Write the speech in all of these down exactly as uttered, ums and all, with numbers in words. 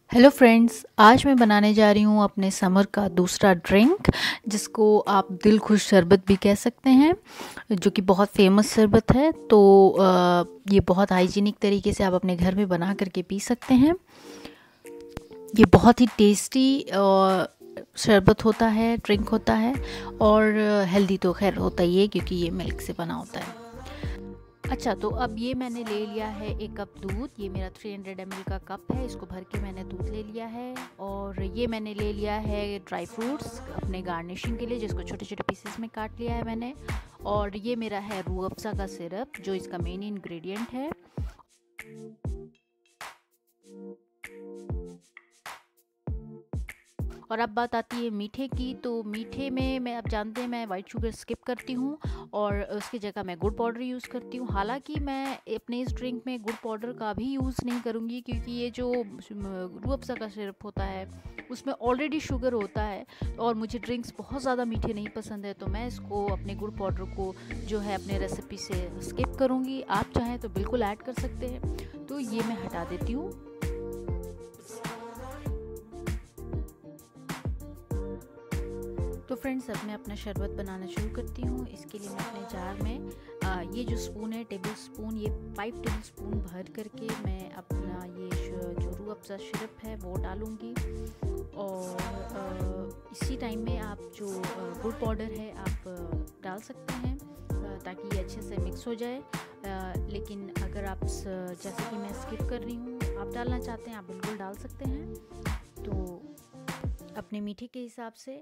Hello friends, आज मैं बनाने जा रही हूँ अपने समर का दूसरा ड्रिंक, जिसको आप दिल खुश शरबत भी कह सकते हैं, जो कि बहुत फेमस शरबत है। तो अ, ये बहुत हाइजीनिक तरीके से आप अपने घर में बना करके पी सकते हैं। ये बहुत ही टेस्टी शरबत होता है, ड्रिंक होता है, और हेल्दी तो खैर होता ही है क्योंकि ये मिल्क से बना होता है। अच्छा, तो अब ये मैंने ले लिया है एक कप दूध। ये मेरा तीन सौ एम एल का कप है, इसको भर के मैंने दूध ले लिया है। और ये मैंने ले लिया है ड्राई फ्रूट्स अपने गार्निशिंग के लिए, जिसको छोटे छोटे पीसेस में काट लिया है मैंने। और ये मेरा है रूह अफ़ज़ा का सिरप, जो इसका मेन इंग्रेडिएंट है। और अब बात आती है मीठे की। तो मीठे में मैं, आप जानते हैं, मैं वाइट शुगर स्किप करती हूँ और उसकी जगह मैं गुड़ पाउडर यूज़ करती हूँ। हालांकि मैं अपने इस ड्रिंक में गुड़ पाउडर का भी यूज़ नहीं करूँगी, क्योंकि ये जो रूह अफ़ज़ा का सिरप होता है उसमें ऑलरेडी शुगर होता है और मुझे ड्रिंक्स बहुत ज़्यादा मीठे नहीं पसंद है। तो मैं इसको, अपने गुड़ पाउडर को जो है, अपने रेसिपी से स्किप करूँगी। आप चाहें तो बिल्कुल ऐड कर सकते हैं। तो ये मैं हटा देती हूँ। तो फ्रेंड्स, अब मैं अपना शरबत बनाना शुरू करती हूँ। इसके लिए मैं अपने जार में आ, ये जो स्पून है, टेबल स्पून, ये फाइव टेबल स्पून भर करके मैं अपना ये जो रूह अफ़ज़ा सिरप है वो डालूँगी। और आ, इसी टाइम में आप जो गुड़ पाउडर है आप डाल सकते हैं, ताकि ये अच्छे से मिक्स हो जाए। आ, लेकिन अगर आप, जैसे कि मैं स्किप कर रही हूँ, आप डालना चाहते हैं आप बिल्कुल डाल सकते हैं। तो अपने मीठे के हिसाब से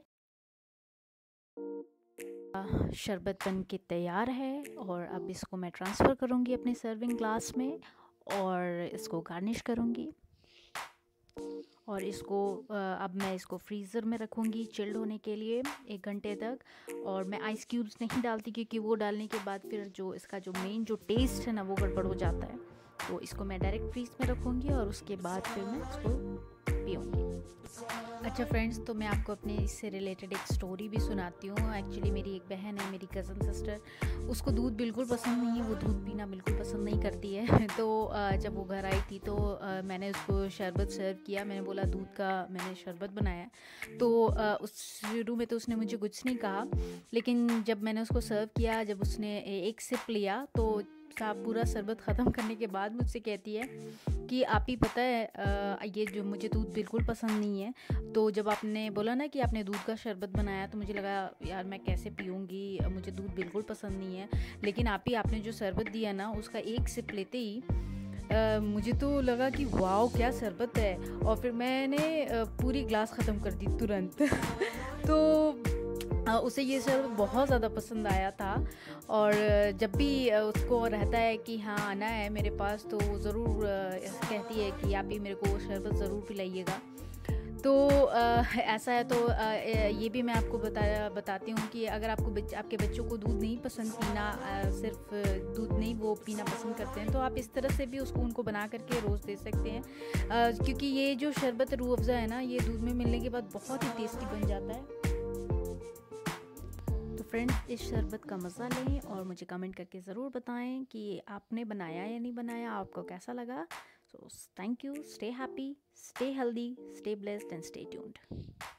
शरबत बन के तैयार है। और अब इसको मैं ट्रांसफ़र करूँगी अपने सर्विंग ग्लास में और इसको गार्निश करूँगी। और इसको अब मैं इसको फ्रीज़र में रखूँगी चिल्ड होने के लिए एक घंटे तक। और मैं आइस क्यूब्स नहीं डालती, क्योंकि वो डालने के बाद फिर जो इसका जो मेन जो टेस्ट है ना, वो गड़बड़ हो जाता है। तो इसको मैं डायरेक्ट फ्रीज में रखूँगी और उसके बाद फिर मैं इसको पीऊँगी। अच्छा फ्रेंड्स, तो मैं आपको अपने इससे रिलेटेड एक स्टोरी भी सुनाती हूँ। एक्चुअली मेरी एक बहन है, मेरी कज़न सिस्टर, उसको दूध बिल्कुल पसंद नहीं है, वो दूध पीना बिल्कुल पसंद नहीं करती है। तो जब वो घर आई थी तो मैंने उसको शरबत सर्व किया। मैंने बोला दूध का मैंने शरबत बनाया। तो उस शुरू में तो उसने मुझे कुछ नहीं कहा, लेकिन जब मैंने उसको सर्व किया, जब उसने एक सिप लिया, तो साहब पूरा शरबत ख़त्म करने के बाद मुझसे कहती है कि आप ही पता है, आ, ये जो मुझे दूध बिल्कुल पसंद नहीं है। तो जब आपने बोला ना कि आपने दूध का शरबत बनाया, तो मुझे लगा यार मैं कैसे पीऊँगी, मुझे दूध बिल्कुल पसंद नहीं है। लेकिन आप ही आपने जो शरबत दिया ना, उसका एक सिप लेते ही आ, मुझे तो लगा कि वाओ क्या शरबत है। और फिर मैंने आ, पूरी ग्लास ख़त्म कर दी तुरंत। तो उसे ये शरबत बहुत ज़्यादा पसंद आया था। और जब भी उसको रहता है कि हाँ आना है मेरे पास, तो ज़रूर कहती है कि आप भी मेरे को शरबत ज़रूर पिलाइएगा। तो आ, ऐसा है। तो आ, ये भी मैं आपको बता बताती हूँ कि अगर आपको बच, आपके बच्चों को दूध नहीं पसंद पीना, आ, सिर्फ दूध नहीं वो पीना पसंद करते हैं, तो आप इस तरह से भी उसको उनको बना करके रोज़ दे सकते हैं। आ, क्योंकि ये जो शरबत रूह अफ़ज़ा है ना, ये दूध में मिलने के बाद बहुत ही टेस्टी बन जाता है। तो फ्रेंड्स, इस शरबत का मज़ा लें और मुझे कमेंट करके ज़रूर बताएं कि आपने बनाया या नहीं बनाया, आपको कैसा लगा। So thank you, stay happy, stay healthy, stay blessed and stay tuned.